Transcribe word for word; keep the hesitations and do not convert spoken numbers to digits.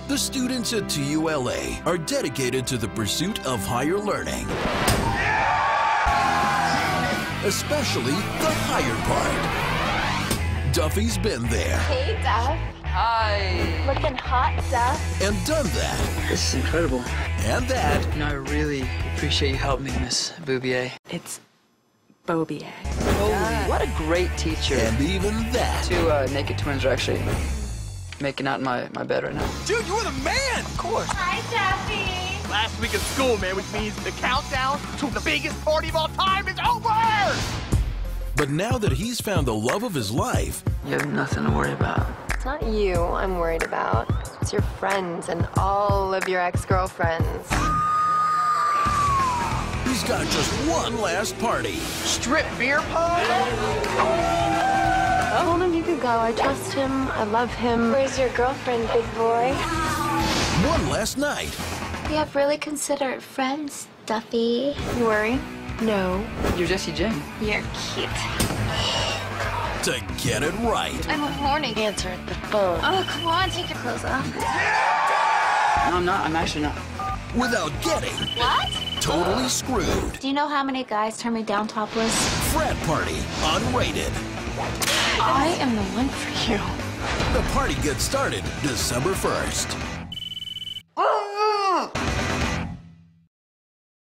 The students at T U L A are dedicated to the pursuit of higher learning, especially the higher part. Duffy's been there. Hey, Duff. Hi. Looking hot, Duff. And done that. This is incredible. And that. You know, I really appreciate you helping me, Miss Bouvier. It's Bobier. Holy, what a great teacher. And even that. Two uh, naked twins are actually making out in my, my bed right now. Dude, you were the man! Of course. Hi, Duffy. Last week of school, man, which means the countdown to the biggest party of all time is over! But now that he's found the love of his life, You have nothing to worry about. It's not you I'm worried about. It's your friends and all of your ex-girlfriends. he's got just one last party. Strip beer pong? I told him you could go. I trust him. I love him. Where's your girlfriend, big boy? One last night. We have really considerate friends, Duffy. You worry? No. You're Jessie Jane. You're cute. To get it right. I'm horny. Answer the phone. Oh, come on, take your clothes off. No, I'm not. I'm actually not. Without getting What? totally screwed. Do you know how many guys turn me down topless? Frat Party, unrated. I am the one for you. The party gets started December first.